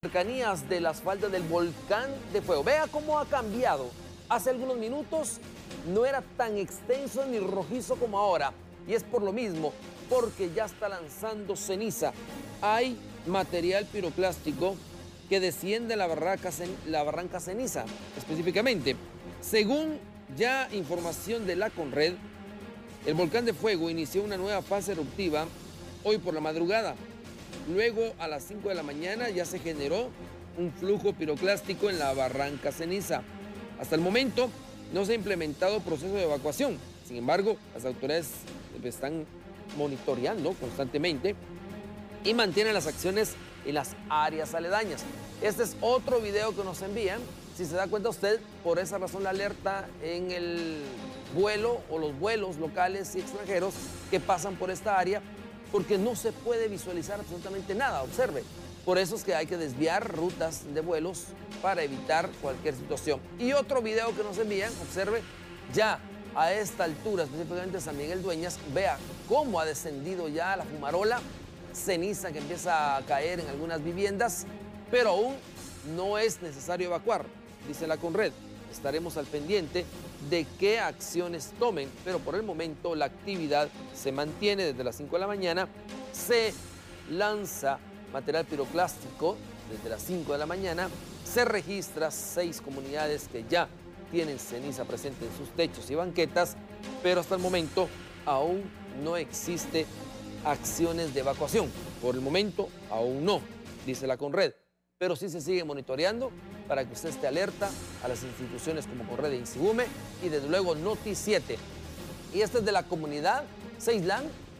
Cercanías de las faldas del volcán de fuego. Vea cómo ha cambiado. Hace algunos minutos no era tan extenso ni rojizo como ahora. Y es por lo mismo, porque ya está lanzando ceniza. Hay material piroclástico que desciende la barranca Ceniza, específicamente. Según ya información de la Conred, el volcán de fuego inició una nueva fase eruptiva hoy por la madrugada. Luego, a las 5 de la mañana, ya se generó un flujo piroclástico en la barranca Ceniza. Hasta el momento, no se ha implementado proceso de evacuación. Sin embargo, las autoridades están monitoreando constantemente y mantienen las acciones en las áreas aledañas. Este es otro video que nos envían. Si se da cuenta usted, por esa razón la alerta en el vuelo o los vuelos locales y extranjeros que pasan por esta área, porque no se puede visualizar absolutamente nada. Observe, por eso es que hay que desviar rutas de vuelos para evitar cualquier situación. Y otro video que nos envían, observe, ya a esta altura, específicamente San Miguel Dueñas, vea cómo ha descendido ya la fumarola, ceniza que empieza a caer en algunas viviendas, pero aún no es necesario evacuar, dice la Conred. Estaremos al pendiente de qué acciones tomen, pero por el momento la actividad se mantiene desde las 5 de la mañana. Se lanza material piroclástico desde las 5 de la mañana. Se registra 6 comunidades que ya tienen ceniza presente en sus techos y banquetas, pero hasta el momento aún no existe acciones de evacuación. Por el momento aún no, dice la Conred, pero sí se sigue monitoreando para que usted esté alerta a las instituciones como Conred e Insibume y desde luego Noti7. Y este es de la comunidad Seislán,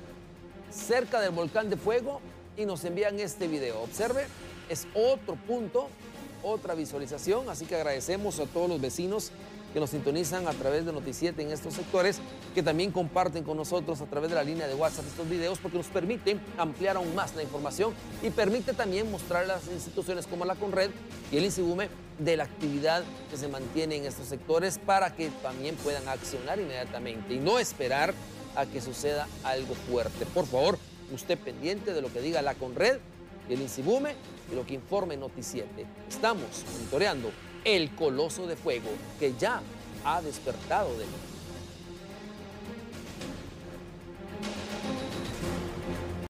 cerca del volcán de fuego, y nos envían este video. Observe, es otro punto, otra visualización, así que agradecemos a todos los vecinos que nos sintonizan a través de Noti7 en estos sectores, que también comparten con nosotros a través de la línea de WhatsApp estos videos, porque nos permite ampliar aún más la información y permite también mostrar a las instituciones como la Conred y el Insibume de la actividad que se mantiene en estos sectores para que también puedan accionar inmediatamente y no esperar a que suceda algo fuerte. Por favor, usted pendiente de lo que diga la Conred y el Insibume y lo que informe Noti7. Estamos monitoreando el coloso de fuego que ya ha despertado de